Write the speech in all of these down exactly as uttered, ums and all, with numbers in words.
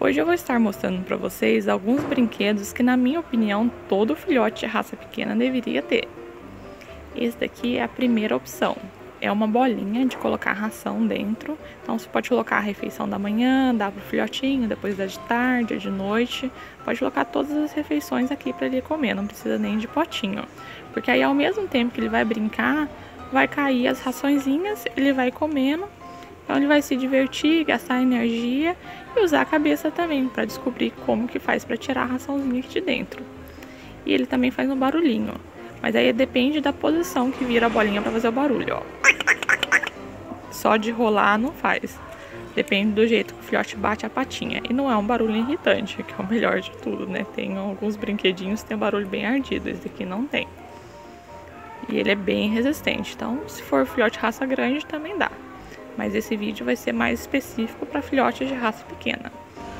Hoje eu vou estar mostrando para vocês alguns brinquedos que, na minha opinião, todo filhote de raça pequena deveria ter. Esse daqui é a primeira opção. É uma bolinha de colocar ração dentro. Então você pode colocar a refeição da manhã, dá para o filhotinho, depois da de tarde, de noite. Pode colocar todas as refeições aqui para ele comer, não precisa nem de potinho. Porque aí ao mesmo tempo que ele vai brincar, vai cair as raçõezinhas, ele vai comendo. Então ele vai se divertir, gastar energia e usar a cabeça também para descobrir como que faz para tirar a raçãozinha aqui de dentro. E ele também faz um barulhinho, mas aí depende da posição que vira a bolinha para fazer o barulho, ó. Só de rolar não faz. Depende do jeito que o filhote bate a patinha. E não é um barulho irritante, que é o melhor de tudo, né? Tem alguns brinquedinhos que tem um barulho bem ardido, esse aqui não tem. E ele é bem resistente, então se for filhote raça grande também dá. Mas esse vídeo vai ser mais específico para filhotes de raça pequena.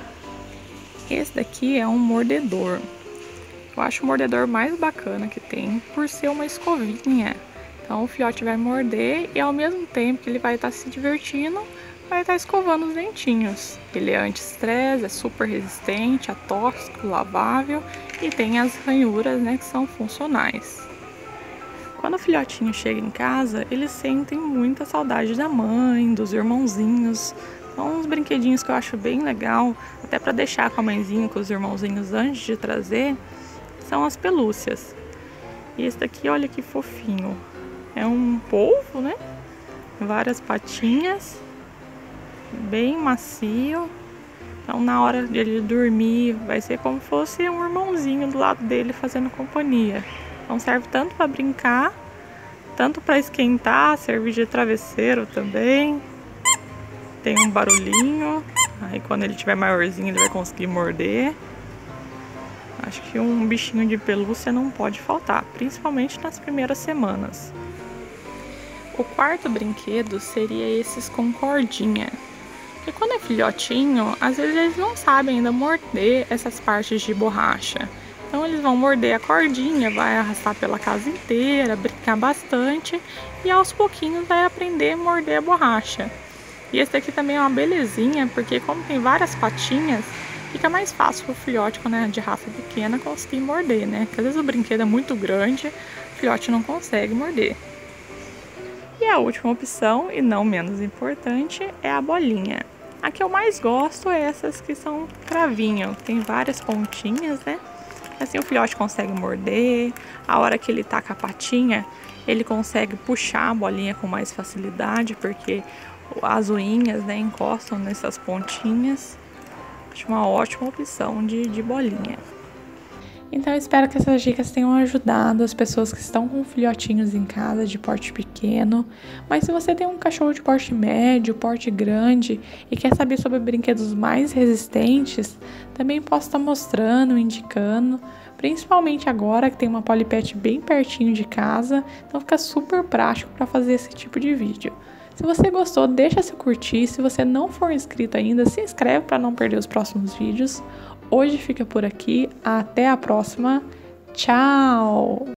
Esse daqui é um mordedor. Eu acho o mordedor mais bacana que tem por ser uma escovinha. Então o filhote vai morder e ao mesmo tempo que ele vai estar se divertindo, vai estar escovando os dentinhos. Ele é anti-estresse, é super resistente, é tóxico, lavável e tem as ranhuras, né, que são funcionais. Quando o filhotinho chega em casa, eles sentem muita saudade da mãe, dos irmãozinhos. São uns brinquedinhos que eu acho bem legal, até para deixar com a mãezinha, com os irmãozinhos antes de trazer, são as pelúcias. E esse daqui, olha que fofinho. É um polvo, né? Várias patinhas, bem macio. Então na hora de ele dormir, vai ser como se fosse um irmãozinho do lado dele fazendo companhia. Então serve tanto para brincar, tanto para esquentar, serve de travesseiro também. Tem um barulhinho, aí quando ele tiver maiorzinho ele vai conseguir morder. Acho que um bichinho de pelúcia não pode faltar, principalmente nas primeiras semanas. O quarto brinquedo seria esses com cordinha. Porque quando é filhotinho, às vezes eles não sabem ainda morder essas partes de borracha. Então eles vão morder a cordinha, vai arrastar pela casa inteira, brincar bastante e aos pouquinhos vai aprender a morder a borracha. E esse daqui também é uma belezinha, porque como tem várias patinhas, fica mais fácil para o filhote, quando é de raça pequena, conseguir morder, né? Porque às vezes o brinquedo é muito grande, o filhote não consegue morder. E a última opção, e não menos importante, é a bolinha. A que eu mais gosto é essas que são cravinho, tem várias pontinhas, né? Assim o filhote consegue morder, a hora que ele tá com a patinha, ele consegue puxar a bolinha com mais facilidade, porque as unhas, né, encostam nessas pontinhas. Acho uma ótima opção de, de bolinha. Então eu espero que essas dicas tenham ajudado as pessoas que estão com filhotinhos em casa de porte pequeno. Mas se você tem um cachorro de porte médio, porte grande e quer saber sobre brinquedos mais resistentes, também posso estar mostrando, indicando, principalmente agora que tem uma Polipet bem pertinho de casa, então fica super prático para fazer esse tipo de vídeo. Se você gostou, deixa seu curtir. Se você não for inscrito ainda, se inscreve para não perder os próximos vídeos. Hoje fica por aqui. Até a próxima. Tchau!